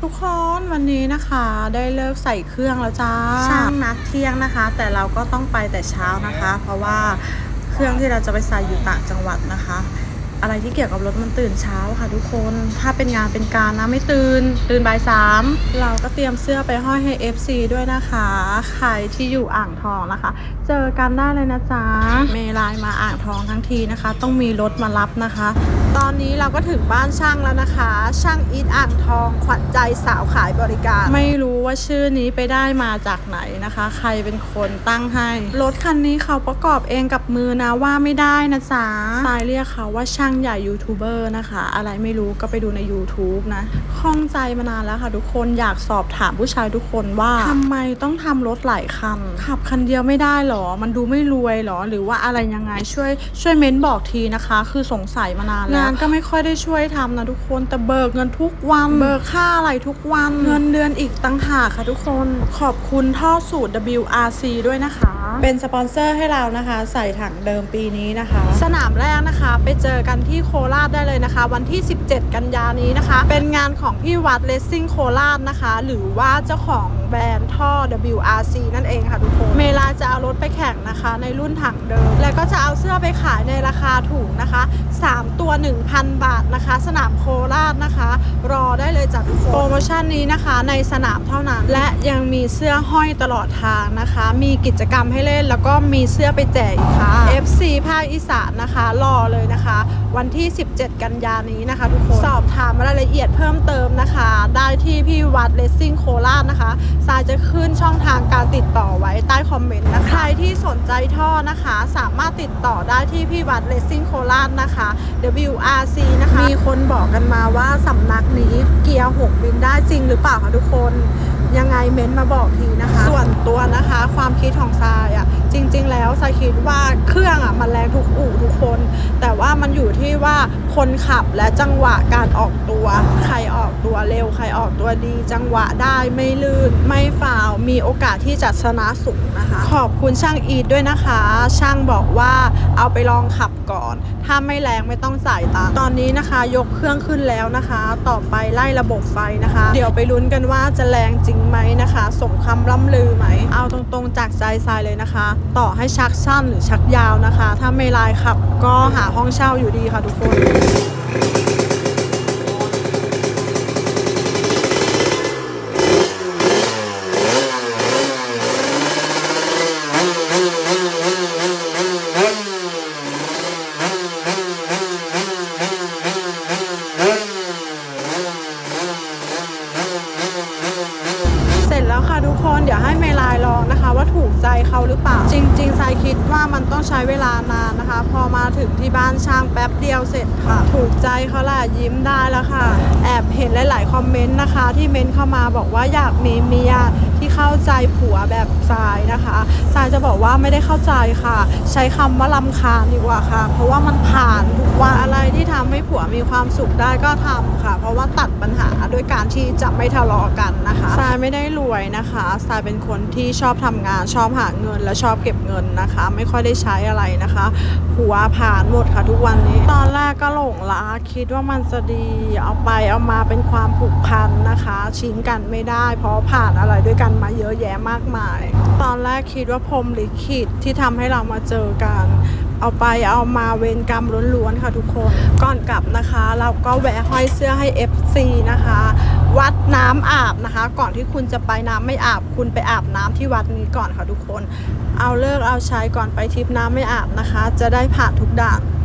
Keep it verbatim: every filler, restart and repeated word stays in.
ทุกคนวันนี้นะคะได้เลิกใส่เครื่องแล้วจ้าช่างนัดเที่ยงนะคะแต่เราก็ต้องไปแต่เช้านะคะเพราะว่าเครื่องที่เราจะไปใส่อยู่ต่างจังหวัดนะคะอะไรที่เกี่ยวกับรถมันตื่นเช้าค่ะทุกคนถ้าเป็นงานเป็นการนะไม่ตื่นตื่นบ่ายสามเราก็เตรียมเสื้อไปห้อยให้ เอฟ ซี ด้วยนะคะใครที่อยู่อ่างทองนะคะเจอกันได้เลยนะจ๊ะเมลายมาอ่างทองทั้งทีนะคะต้องมีรถมารับนะคะตอนนี้เราก็ถึงบ้านช่างแล้วนะคะช่างอีทอ่างทองขวัญใจสาวขายบริการไม่รู้ว่าชื่อนี้ไปได้มาจากไหนนะคะใครเป็นคนตั้งให้รถคันนี้เขาประกอบเองกับมือนะว่าไม่ได้นะจ๊ะสายเรียกเขาว่าช่างใหญ่ยูทูบเบอร์นะคะอะไรไม่รู้ก็ไปดูใน ยูทูบ นะข้องใจมานานแล้วค่ะทุกคนอยากสอบถามผู้ชายทุกคนว่าทำไมต้องทำรถหลายคันขับคันเดียวไม่ได้หรอมันดูไม่รวยหรอหรือว่าอะไรยังไงช่วยช่วยเม้นบอกทีนะคะคือสงสัยมานานแล้วงานก็ไม่ค่อยได้ช่วยทำนะทุกคนแต่เบิกเงินทุกวันเบิกค่าอะไรทุกวันเงินเดือนอีกตั้งหากค่ะทุกคนขอบคุณท่อสูตร ดับเบิลยู อาร์ ซี ด้วยนะคะเป็นสปอนเซอร์ให้เรานะคะใส่ถังเดิมปีนี้นะคะสนามแรกนะคะไปเจอกันที่โคราชได้เลยนะคะวันที่สิบเจ็ดกันยานี้นะคะเป็นงานของพี่วัดเลสซิ่งโคราชนะคะหรือว่าเจ้าของแบรนด์ท่อ ดับเบิลยู อาร์ ซี นั่นเองค่ะทุกคนเมลาจะเอารถไปแข่งนะคะในรุ่นถังเดิมแล้วก็จะเอาเสื้อไปขายในราคาถูกนะคะสามตัว หนึ่งพัน บาทนะคะสนามโคราชนะคะรอได้เลยจากทุกคนโปรโมชั่นนี้นะคะในสนามเท่านั้นและยังมีเสื้อห้อยตลอดทางนะคะมีกิจกรรมให้เล่นแล้วก็มีเสื้อไปแจกอีกค่ะ เอฟ ซี ภาคอีสานนะคะรอเลยนะคะวันที่สิบเจ็ดกันยานี้นะคะทุกคนสอบถามรายละเอียดเพิ่มเติมนะคะได้ที่พี่วัดเลสซิ่งโคราชนะคะทรายจะขึ้นช่องทางการติดต่อไว้ใต้คอมเมนต์นะคะใครที่สนใจท่อนะคะสามารถติดต่อได้ที่พี่วัดเลสซิ่งโคราชนะคะ ดับเบิลยู อาร์ ซี นะคะมีคนบอกกันมาว่าสำนักนี้เกียร์หกบินได้จริงหรือเปล่าคะทุกคนยังไงเม้นมาบอกทีนะคะส่วนตัวนะคะความคิดของทรายอ่ะจริงๆแล้วทรายคิดว่าเครื่องอ่ะมันแรงทุกอู่ทุกคนแต่ว่ามันอยู่ที่ว่าคนขับและจังหวะการออกตัวใครออกตัวเร็วใครออกตัวดีจังหวะได้ไม่ลื่นไม่ฝ่าวมีโอกาสที่จะชนะสูงนะคะขอบคุณช่างอีทด้วยนะคะช่างบอกว่าเอาไปลองขับก่อนถ้าไม่แรงไม่ต้องจ่ายตังค์ตอนนี้นะคะยกเครื่องขึ้นแล้วนะคะต่อไปไล่ระบบไฟนะคะเดี๋ยวไปลุ้นกันว่าจะแรงจริงไหมนะคะสมคำล่ำลือไหมเอาตรงๆจากใจทรายเลยนะคะต่อให้ชักสั้นหรือชักยาวนะคะถ้าไม่ลายขับก็หาห้องเช่าอยู่ดีค่ะทุกคนทุกคนเดี๋ยวให้เมลายลองนะคะว่าถูกใจเขาหรือเปล่าจริงๆทรายคิดว่ามันต้องใช้เวลานานนะคะพอมาถึงที่บ้านช่างแป๊บเดียวเสร็จค่ะถูกใจเขาแหละยิ้มได้แล้วค่ะแอบเห็นหลายๆคอมเมนต์นะคะที่เมนเข้ามาบอกว่าอยากมีเมียที่เข้าใจผัวแบบทรายนะคะทรายจะบอกว่าไม่ได้เข้าใจค่ะใช้คำว่ารำคาญดีกว่าค่ะเพราะว่ามันผ่านทุกวันอะไรที่ทำให้ผัวมีความสุขได้ก็ทำค่ะเพราะว่าตัดปัญหาด้วยการที่จะไม่ทะเลาะกันนะคะทรายไม่ได้รวยนะคะทรายเป็นคนที่ชอบทำงานชอบหาเงินและชอบเก็บเงินนะคะไม่ค่อยได้ใช้อะไรนะคะผัวผ่านหมดค่ะทุกวันนี้ตอนแรกก็หลงรักคิดว่ามันจะดีเอาไปเอามาเป็นความผูกพันนะคะชิ้นกันไม่ได้เพราะผ่านอะไรด้วยกันมาเยอะแยะมากมายตอนแรกคิดว่าพรหมลิขิตที่ทำให้เรามาเจอกันเอาไปเอามาเวรกรรมล้วนๆค่ะทุกคนก่อนกลับนะคะเราก็แวะห้อยเสื้อให้ เอฟ ซี นะคะวัดน้ำอาบนะคะก่อนที่คุณจะไปน้ำไม่อาบคุณไปอาบน้ำที่วัดนี้ก่อนค่ะทุกคนเอาเลิกเอาใช้ก่อนไปทริปน้ำไม่อาบนะคะจะได้ผ่านทุกด่าน